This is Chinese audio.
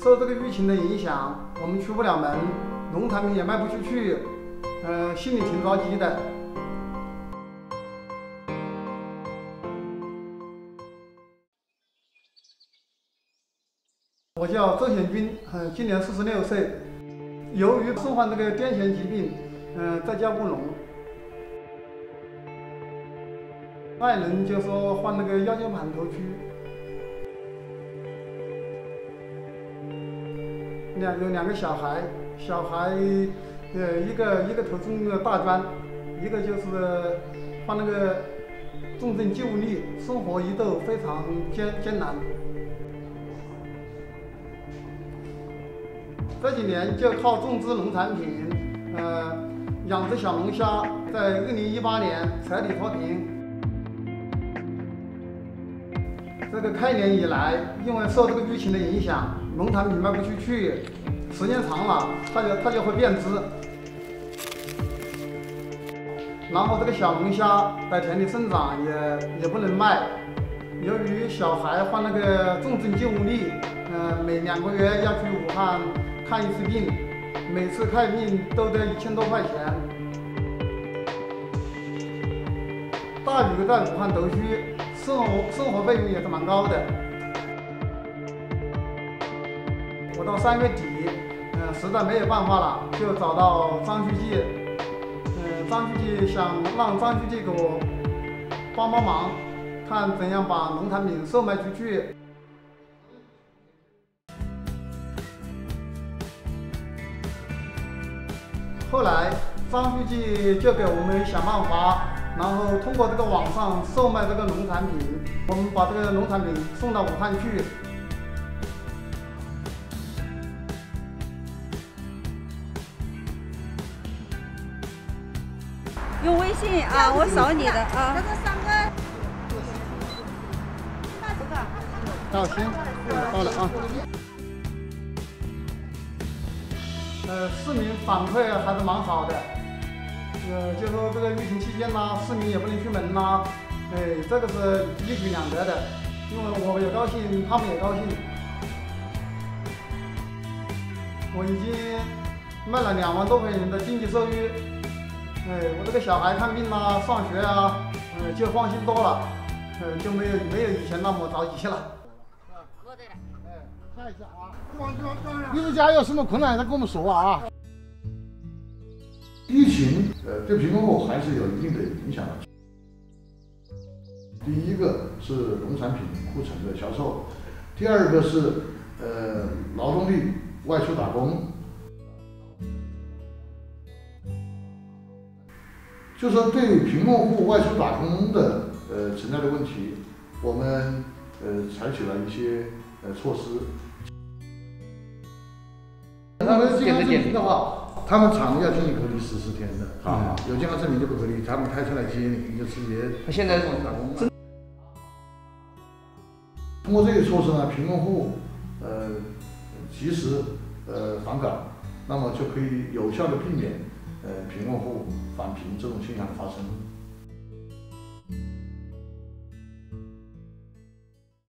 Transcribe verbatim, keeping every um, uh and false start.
受这个疫情的影响，我们出不了门，农产品也卖不出去，呃，心里挺着急的。我叫周显军，呃，今年四十六岁。由于身患这个癫痫疾病，嗯、呃，在家务农。爱人就说患那个腰间盘突出，两有两个小孩，小孩呃一个一个头中了大专，一个就是患那个重症肌无力，生活一度非常艰艰难。这几年就靠种植农产品，呃，养殖小龙虾，在二零一八年财力脱贫。这个开年以来，因为受这个疫情的影响，农产品卖不出去，时间长了，它就它就会变质。然后这个小龙虾在田里生长也也不能卖，由于小孩患那个重症肌无力，呃，每两个月要去武汉看一次病，每次看病都得一千多块钱。大宇在武汉读书，生活生活费用也是蛮高的。我到三月底，嗯、呃，实在没有办法了，就找到张书记，嗯、呃，张书记想让张书记给我帮帮忙，看怎样把农产品售卖出去。后来张书记就给我们想办法，然后通过这个网上售卖这个农产品，我们把这个农产品送到武汉去。 用微信啊，我扫你的啊。 那个三个， 好，行，到了啊。呃，市民反馈还是蛮好的。呃，就说这个疫情期间呢，市民也不能出门啦，哎，这个是一举两得的，因为我也高兴，他们也高兴。我已经卖了两万多块钱的经济收入，哎，我这个小孩看病啦、上学啊，呃，就放心多了，呃，就没有没有以前那么着急了。 落对了， 哎，看一下啊，艺术家有什么困难，再跟我们说啊。 疫情呃对贫困户还是有一定的影响的。第一个是农产品库存的销售，第二个是呃劳动力外出打工。就说对贫困户外出打工的呃存在的问题，我们呃采取了一些呃措施。他们健康证明的话。他们厂要进行隔离十四天的，啊、嗯，有健康证明就不隔离，他们开车来接你，就直接。 他现在打工了。通过这些措施呢，贫困户呃及时呃返岗，那么就可以有效的避免呃贫困户返贫这种现象的发生。